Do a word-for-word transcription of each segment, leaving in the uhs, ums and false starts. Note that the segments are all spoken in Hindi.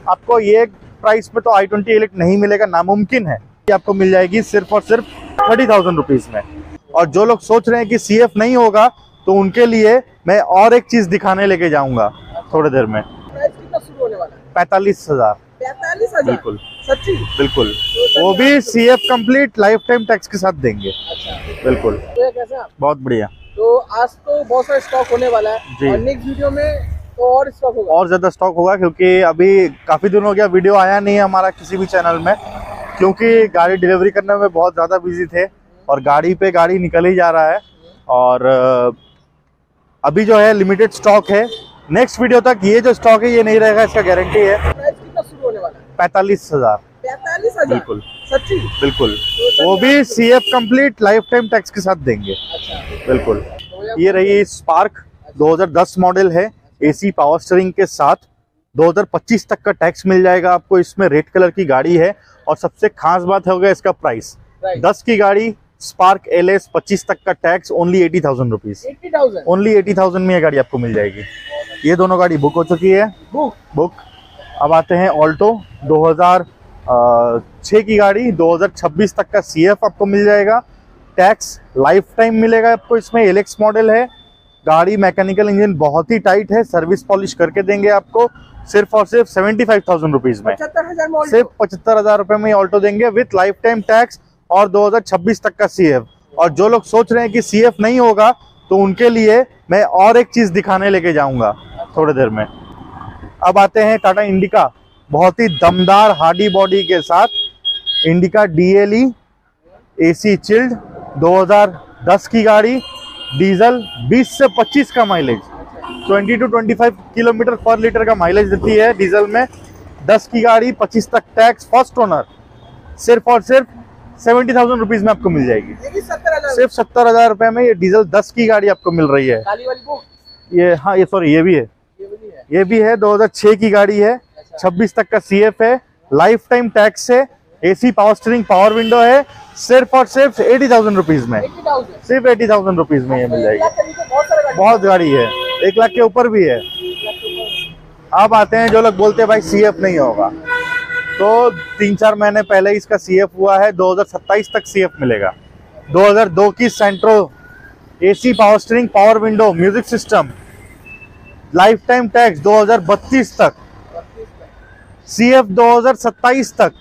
आपको ये प्राइस पे तो आई ट्वेंटी एलिट नहीं मिलेगा, नामुमकिन है। ये आपको मिल जाएगी सिर्फ और सिर्फ थर्टी थाउजेंड रुपीज में। और जो लोग सोच रहे हैं कि सी एफ नहीं होगा तो उनके लिए मैं और एक चीज दिखाने लेके जाऊंगा थोड़ी देर में। प्राइस कितना शुरू होने वाला है? पैंतालीस हजार। पैंतालीस हजार? बिल्कुल सच्ची? बिल्कुल, तो वो भी C F complete lifetime tax के साथ देंगे। अच्छा बिल्कुल। तो कैसा आप? बहुत बढ़िया। तो आज तो बहुत सारा स्टॉक होने वाला है जी। और नेक्स्ट वीडियो में तो और स्टॉक होगा, और ज्यादा स्टॉक होगा, क्योंकि अभी काफी दिन हो गया वीडियो आया नहीं है हमारा किसी भी चैनल में, क्योंकि गाड़ी डिलीवरी करने में बहुत ज्यादा बिजी थे और गाड़ी पे गाड़ी निकल ही जा रहा है। और अभी जो है लिमिटेड स्टॉक है, नेक्स्ट वीडियो तक ये जो स्टॉक है ये नहीं रहेगा, इसका गारंटी है। प्राइस कितना शुरू होने वाला है? पैंतालीस हजार। पैंतालीस हजार? बिल्कुल सच्ची? बिल्कुल, तो वो भी C F complete lifetime tax के साथ देंगे। अच्छा बिल्कुल। तो ये रही स्पार्क, दो हज़ार दस मॉडल है, एसी पावर स्टीयरिंग के साथ। दो हज़ार पच्चीस तक का टैक्स मिल जाएगा आपको। इसमें रेड कलर की गाड़ी है और सबसे खास बात होगा इसका प्राइस। दस की गाड़ी स्पार्क एल एस, पच्चीस तक का tax, only eighty thousand rupees. Eighty thousand? Only eighty thousand में ये गाड़ी आपको मिल जाएगी। ये दोनों गाड़ी बुक हो चुकी है। Book book. अब आते हैं ऑल्टो, दो हज़ार छह की गाड़ी, दो हज़ार छब्बीस तक का सी एफ आपको मिल जाएगा। टैक्स लाइफ टाइम मिलेगा आपको। इसमें एल एक्स मॉडल है गाड़ी, मैकेनिकल इंजन बहुत ही टाइट है, सर्विस पॉलिश करके देंगे आपको सिर्फ और सिर्फ सेवेंटी फाइव थाउजेंड रुपीज में। पचहत्तर हजार में सिर्फ पचहत्तर हजार रुपए में ऑल्टो देंगे विथ लाइफ टाइम टैक्स और दो हज़ार छब्बीस तक का सी एफ। और जो लोग सोच रहे हैं कि सी एफ नहीं होगा तो उनके लिए मैं और एक चीज दिखाने लेके जाऊंगा थोड़ी देर में। अब आते हैं टाटा इंडिका, बहुत ही दमदार हार्डी बॉडी के साथ Indica D L E AC chilled, दो हज़ार दस की गाड़ी, डीजल, बीस से पच्चीस का माइलेज, बीस टू पच्चीस किलोमीटर पर लीटर का माइलेज देती है डीजल में। दस की गाड़ी, पच्चीस तक टैक्स, फर्स्ट ओनर, सिर्फ और सिर्फ सेवेंटी थाउजेंड रुपीज में आपको मिल जाएगी। ये भी सत्तर हजार? सिर्फ सत्तर हजार रुपए में ये डीजल दस की गाड़ी आपको मिल रही है। काली वाली बुक? ये हाँ, ये सॉरी ये भी है, ये भी है, ये भी है। दो हज़ार छह की गाड़ी है, छब्बीस तक का सी एफ है, लाइफ टाइम टैक्स है, AC power steering power window है, सिर्फ और सिर्फ एटी थाउजेंड रुपीज में। सिर्फ एटी थाउजेंड रुपीज में ये मिल जाएगी। बहुत गाड़ी है, एक लाख के ऊपर भी है। अब आते हैं जो लोग बोलते हैं भाई सी एफ नहीं होगा, तो तीन चार महीने पहले इसका सी एफ हुआ है, दो हज़ार सत्ताईस तक सी एफ मिलेगा। दो हज़ार दो की Santro, AC power steering power window music system, lifetime tax दो हज़ार बत्तीस तक, सी एफ दो हज़ार सत्ताईस तक।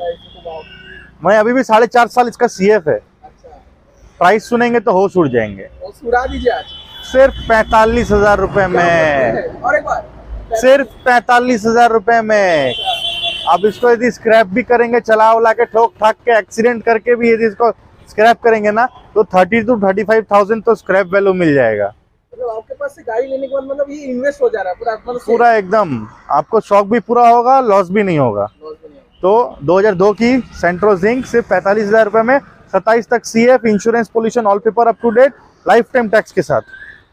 मैं अभी भी साढ़े चार साल इसका सी एफ है। प्राइस सुनेंगे तो होश उड़ जाएंगे। उड़ा दीजिए आज। सिर्फ पैंतालीस हजार रुपए में, और एक बार सिर्फ पैंतालीस हजार रुपए में। अब इसको यदि स्क्रैप भी करेंगे, चला उला के ठोक ठाक के एक्सीडेंट करके भी यदि इसको स्क्रैप करेंगे ना तो thirty two thirty five thousand तो स्क्रैप वैल्यू मिल जाएगा। मतलब आपके पास से गाड़ी लेने के बाद मतलब ये इन्वेस्ट हो जा रहा है पूरा, मतलब पूरा एकदम आपको शौक भी पूरा होगा, लॉस भी नहीं होगा। तो दो हज़ार दो की सेंट्रो जिंक सिर्फ पैंतालीस हजार रुपए में, सत्ताईस तक C F, insurance, pollution, all paper up to date, lifetime tax के साथ।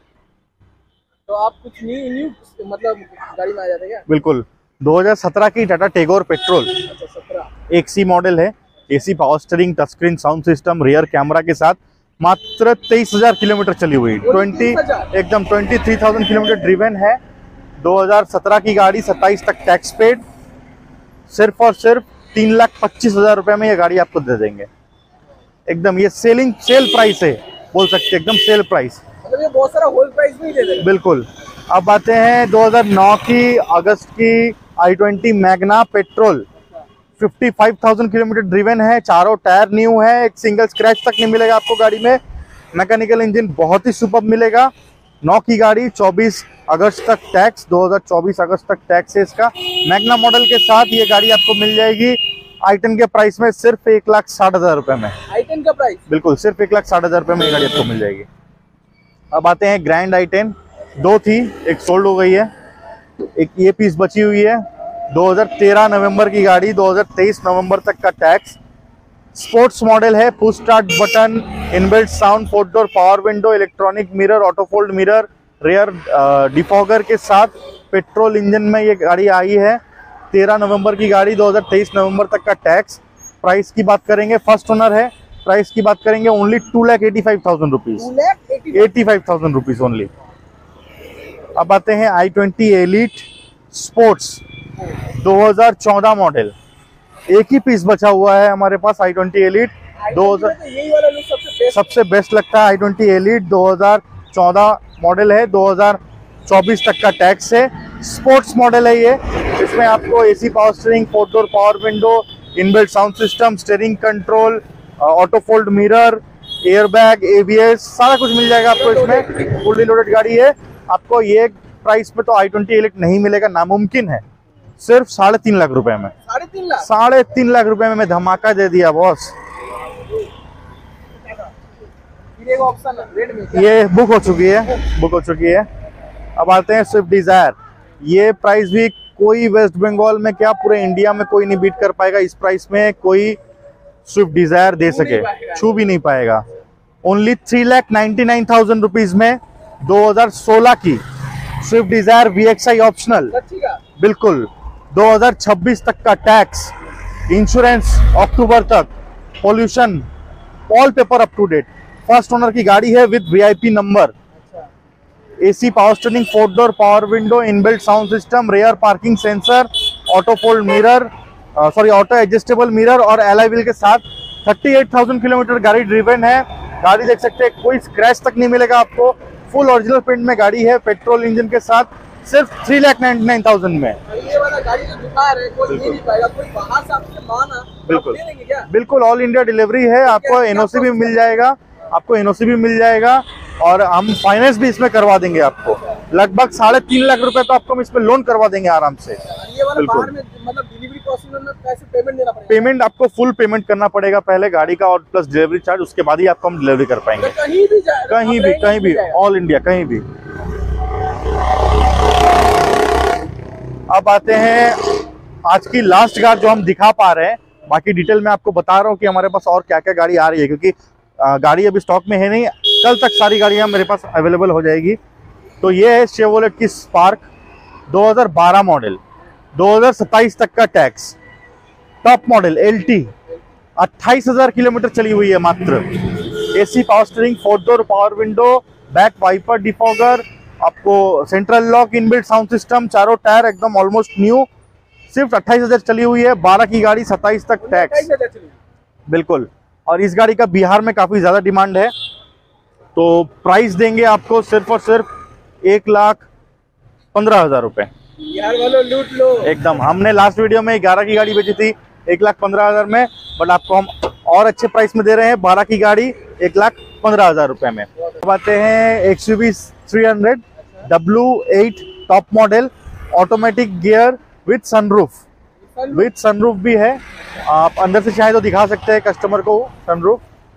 तो आप कुछ न्यू न्यू मतलब गाड़ी में आ जाते क्या? बिल्कुल। दो हज़ार सत्रह की टाटा टेगोर पेट्रोल, अच्छा सत्रह, एक सी मॉडल है, AC power steering, touch screen sound system, rear camera के साथ, मात्र तेईस हजार किलोमीटर चली हुई, ट्वेंटी एकदम twenty three thousand kilometre driven है। दो हज़ार सत्रह की गाड़ी, सत्ताईस तक टैक्स पेड, सिर्फ और सिर्फ तीन लाख पच्चीस हजार रुपए में ये गाड़ी आपको दे देंगे। एकदम ये सेलिंग सेल प्राइस है, बोल सकते एकदम सेल प्राइस। मतलब ये बहुत सारा होल प्राइस भी दे देंगे। बिल्कुल। अब आते हैं दो हज़ार नौ की अगस्त की आई ट्वेंटी मैग्ना पेट्रोल, पचपन हज़ार किलोमीटर ड्रिवन है, चारों टायर न्यू है, एक सिंगल स्क्रैच तक नहीं मिलेगा आपको गाड़ी में। मैकेनिकल इंजन बहुत ही सुपर्ब मिलेगा। नौ की गाड़ी, चौबीस अगस्त तक टैक्स, दो हज़ार चौबीस अगस्त तक टैक्स है इसका। मैग्ना मॉडल के साथ ये गाड़ी आपको मिल जाएगी आई टेन के प्राइस में, सिर्फ एक लाख साठ हजार रुपए में। आई टेन का प्राइस? बिल्कुल, सिर्फ एक लाख साठ हजार रुपए में ये गाड़ी आपको मिल जाएगी। अब आते हैं ग्रैंड आई टेन, दो थी, एक सोल्ड हो गई है, एक ये पीस बची हुई है। दो हज़ार तेरह नवंबर की गाड़ी, दो हज़ार तेईस नवंबर तक का टैक्स। स्पोर्ट्स मॉडल है, push start button, inbuilt sound, four door power window, electronic mirror, auto fold mirror, rear defogger के साथ पेट्रोल इंजन में ये गाड़ी आई है। तेरह नवंबर की गाड़ी, दो हज़ार तेईस नवंबर तक का टैक्स। प्राइस की बात करेंगे, फर्स्ट ओनर है, प्राइस की बात करेंगे only two lakh eighty five thousand rupees, eighty five thousand rupees only. अब आते हैं आई ट्वेंटी एलिट स्पोर्ट्स, दो हज़ार चौदह मॉडल, एक ही पीस बचा हुआ है हमारे पास आई ट्वेंटी एलिट। दो हज़ार तो यही वाला लुक सबसे बेस्ट सबसे बेस्ट लगता है आई ट्वेंटी एलिट। दो हज़ार चौदह मॉडल है, दो हज़ार चौबीस तक का टैक्स है, स्पोर्ट्स मॉडल है ये। इसमें आपको AC power steering, four door power window, inbuilt sound system, steering control, auto fold mirror, airbag, ABS, सारा कुछ मिल जाएगा आपको इसमें। फुल्ली लोडेड गाड़ी है। आपको ये प्राइस पे तो आई ट्वेंटी एलिट नहीं मिलेगा, नामुमकिन है। सिर्फ साढ़े तीन लाख रुपए में, साढ़े तीन लाख साढ़े तीन लाख रुपए में मैं धमाका दे दिया बॉस। फिर एक ऑप्शन है रेड में, ये बुक हो चुकी है, बुक हो चुकी है। अब आते हैं स्विफ्ट डिजायर। ये प्राइस भी कोई वेस्ट बंगाल में क्या पूरे इंडिया में कोई नहीं बीट कर पाएगा। इस प्राइस में कोई स्विफ्ट डिजायर दे सके, छू भी नहीं पाएगा। Only three lakh ninety nine thousand rupees में दो हज़ार सोलह की स्विफ्ट डिजायर वीएक्सआई ऑप्शनल, सच्ची का बिल्कुल। दो हज़ार छब्बीस तक का टैक्स, इंश्योरेंस अक्टूबर तक, pollution all paper up to date, first owner की गाड़ी है with VIP number, AC power steering, four door power window, inbuilt sound system, rear parking sensor, auto fold mirror, sorry auto adjustable mirror और एलॉय व्हील के साथ अड़तीस हज़ार किलोमीटर गाड़ी ड्रिवन है। गाड़ी देख सकते हैं, कोई स्क्रैच तक नहीं मिलेगा आपको। फुल ओरिजिनल प्रिंट में गाड़ी है, पेट्रोल इंजन के साथ, सिर्फ three lakh ninety nine thousand में। ये वाला गाड़ी जो दिखा रहे हैं कोई ले नहीं पाएगा, कोई बाहर से आपसे माना बिल्कुल दे देंगे क्या? बिल्कुल ऑल इंडिया डिलीवरी है। आपको एनओसी भी मिल जाएगा, आपको एनओसी भी मिल जाएगा और हम फाइनेंस भी इसमें करवा देंगे आपको। लगभग साढ़े तीन लाख रुपए तो आपको हम इसमें लोन करवा देंगे आराम से। ये वाला बाहर में मतलब डिलीवरी प्रोसेस में पैसे पेमेंट देना पड़ेगा? पेमेंट आपको फुल पेमेंट करना पड़ेगा पहले गाड़ी का और प्लस डिलीवरी चार्ज, उसके बाद ही आपको हम डिलीवरी कर पाएंगे। तो कहीं भी जाए, कहीं भी कहीं भी ऑल इंडिया कहीं भी। अब आते हैं आज की लास्ट कार जो हम दिखा पा रहे हैं। बाकी डिटेल में आपको बता रहा हूँ कि हमारे पास और क्या क्या गाड़ी आ रही है, क्योंकि गाड़ी अभी स्टॉक में है नहीं, कल तक सारी गाड़ियां मेरे पास अवेलेबल हो जाएगी। तो ये है शेवरोलेट की स्पार्क, दो हज़ार बारह मॉडल, दो हज़ार सत्ताईस तक का टैक्स, टॉप मॉडल एलटी, अट्ठाईस हज़ार किलोमीटर चली हुई है मात्र। AC power steering, four door power window, back wiper defogger, आपको central lock, inbuilt sound system, चारों टायर एकदम ऑलमोस्ट न्यू, सिर्फ अट्ठाईस हज़ार चली हुई है। बारह की गाड़ी, सत्ताईस तक टैक्स, बिल्कुल। और इस गाड़ी का बिहार में काफी ज्यादा डिमांड है, तो प्राइस देंगे आपको सिर्फ और सिर्फ एक लाख पंद्रह हजार रुपए। यार वालों लूट लो एकदम। हमने लास्ट वीडियो में ग्यारह की गाड़ी बेची थी एक लाख पंद्रह हजार में, बट आपको हम और अच्छे प्राइस में दे रहे हैं। बारह की गाड़ी एक लाख पंद्रह हजार रुपए में। अब आते हैं XUV three hundred W eight top model, automatic gear with sunroof, with sunroof भी है। आप अंदर से चाहे तो दिखा सकते हैं कस्टमर को सनरूफ,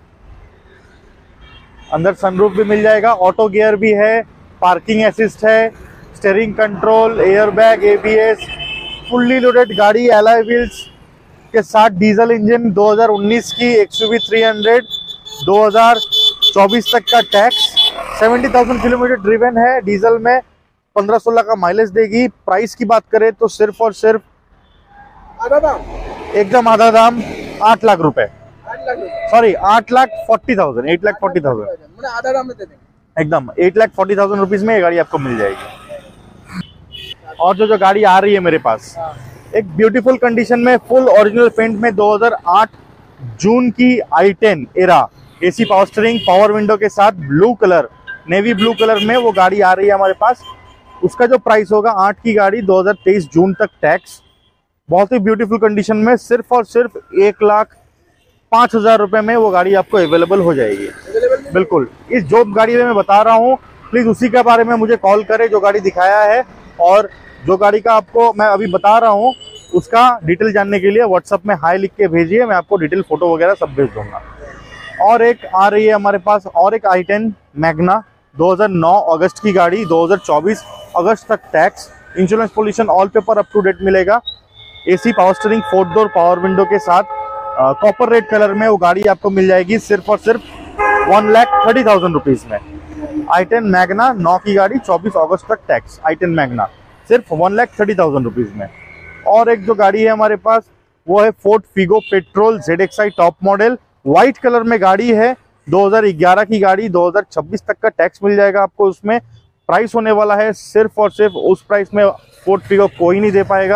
अंदर सनरूफ भी मिल जाएगा, ऑटो गियर भी है, पार्किंग असिस्ट है, steering control, airbag, ABS, fully loaded गाड़ी, एलॉय व्हील्स के साथ, डीजल इंजन, दो हज़ार उन्नीस की एक्सयूवी थ्री हंड्रेड, दो हज़ार चौबीस तक का टैक्स, सत्तर हज़ार किलोमीटर ड्रिवन है, डीजल में पंद्रह सोलह का माइलेज देगी। प्राइस की बात करें तो सिर्फ और सिर्फ आधा दाम, एकदम आधा दाम, आठ लाख रुपए, आठ लाख सॉरी आठ lakh forty thousand, eight lakh forty thousand, मैंने आधा दाम में दे देंगे एकदम eight lakh forty thousand rupees में ये गाड़ी आपको मिल जाएगी। और जो जो गाड़ी आ रही है मेरे पास, एक ब्यूटीफुल कंडीशन में, फुल ओरिजिनल पेंट में, दो हज़ार आठ जून की I ten era, AC power steering, power window के साथ, blue colour, navy blue colour में वो गाड़ी आ रही है हमारे पास। उसका जो प्राइस होगा, आठ की गाड़ी, दो हज़ार तेईस जून तक टैक्स, बहुत ही ब्यूटीफुल कंडीशन में, सिर्फ और सिर्फ एक लाख पांच हजार रुपए में वो गाड़ी आपको अवेलेबल हो जाएगी। बिल्कुल। इस जो गाड़ी में मैं बता रहा हूँ, प्लीज उसी के बारे में मुझे कॉल करें जो गाड़ी दिखाया है, और जो गाड़ी का आपको मैं अभी बता रहा हूँ उसका डिटेल जानने के लिए व्हाट्सएप में हाई लिख के भेजिए, मैं आपको डिटेल फोटो वगैरह सब भेज दूंगा। और एक आ रही है हमारे पास, और एक आई टेन मैग्ना, दो हज़ार नौ अगस्त की गाड़ी, दो हज़ार चौबीस अगस्त तक tax, insurance pollution all paper up to date मिलेगा, AC power steering, four door power window के साथ, कॉपर रेड कलर में वो गाड़ी आपको मिल जाएगी सिर्फ और सिर्फ one lakh thirty thousand rupees में। आई टेन मैग्ना, नौ की गाड़ी, चौबीस अगस्त तक टैक्स, आई टेन मैग्ना सिर्फ one lakh thirty thousand rupees में। और एक जो गाड़ी है हमारे पास वो है Ford Figo petrol Z X I top model, white colour में गाड़ी है, दो हज़ार ग्यारह की गाड़ी, दो हज़ार छब्बीस तक का टैक्स मिल जाएगा आपको उसमें। प्राइस होने वाला है सिर्फ और सिर्फ, उस प्राइस में फोर्ड फिगो कोई नहीं दे पाएगा,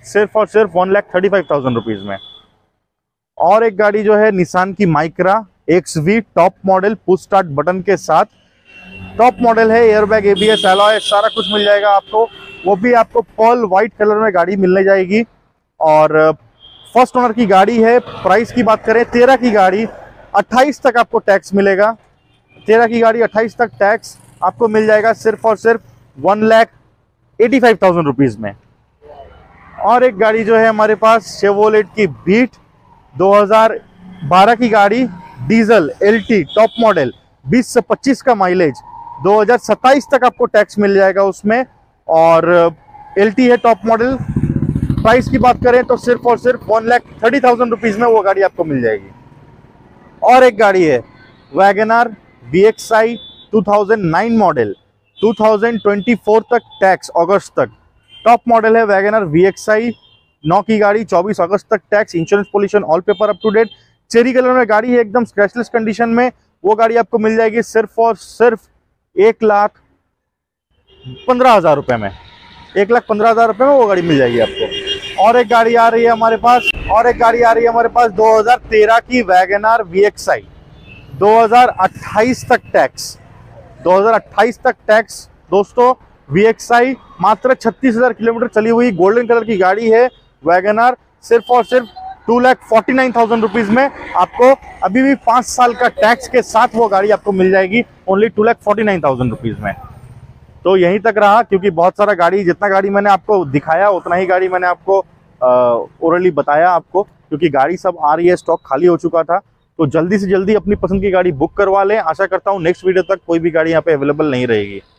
सिर्फ और सिर्फ one lakh thirty five thousand rupees में। और एक गाड़ी जो है निसान की Micra X V top model, push start button के साथ, टॉप मॉडल है, एयरबैग, एबीएस, एलॉय सारा कुछ मिल जाएगा आपको। वो भी आपको पर्ल व्हाइट कलर में गाड़ी मिलने जाएगी और फर्स्ट ओनर की गाड़ी है। प्राइस की बात करें, तेरह की गाड़ी अट्ठाईस तक आपको टैक्स मिलेगा। तेरह की गाड़ी अट्ठाईस तक टैक्स आपको मिल जाएगा सिर्फ और सिर्फ one lakh eighty five thousand rupees में। और एक गाड़ी जो है हमारे पास शेवरोलेट की बीट दो हज़ार बारह की गाड़ी, डीजल एलटी टॉप मॉडल, बीस से पच्चीस का माइलेज, दो हज़ार सत्ताईस तक आपको टैक्स मिल जाएगा उसमें। और एलटी है टॉप मॉडल। प्राइस की बात करें तो सिर्फ और सिर्फ one lakh thirty thousand rupees में वो गाड़ी आपको मिल जाएगी। और एक गाड़ी है WagonR V X I two thousand nine model, two thousand twenty four तक टैक्स, अगस्त तक टॉप मॉडल है वैगनआर वी एक्स आई, नौ की गाड़ी, चौबीस अगस्त तक tax, insurance pollution all paper up to date, cherry colour में गाड़ी है, एकदम स्क्रैचलेस कंडीशन में। वो गाड़ी आपको मिल जाएगी सिर्फ और सिर्फ एक लाख पंद्रह हजार रुपए में। एक लाख पंद्रह हजार रुपए में वो गाड़ी मिल जाएगी आपको। और एक गाड़ी आ रही है हमारे पास और एक गाड़ी आ रही है हमारे पास दो हज़ार तेरह की वैगनआर वी एक्स आई, दो हज़ार अट्ठाईस तक टैक्स, दो हज़ार अट्ठाईस तक टैक्स दोस्तों। वी एक्स आई मात्र छत्तीस हजार किलोमीटर चली हुई गोल्डन कलर की गाड़ी है वैगनआर, सिर्फ और सिर्फ two lakh forty nine thousand rupees में आपको अभी भी पांच साल का टैक्स के साथ वो गाड़ी आपको मिल जाएगी only two lakh forty nine thousand rupees में। तो यहीं तक रहा, क्योंकि बहुत सारा गाड़ी, जितना गाड़ी मैंने आपको दिखाया उतना ही गाड़ी मैंने आपको ओरली बताया आपको, क्योंकि गाड़ी सब आ रही है, स्टॉक खाली हो चुका था। तो जल्दी से जल्दी अपनी पसंद की गाड़ी बुक करवा लें। आशा करता हूँ नेक्स्ट वीडियो तक कोई भी गाड़ी यहाँ पे अवेलेबल नहीं रहेगी।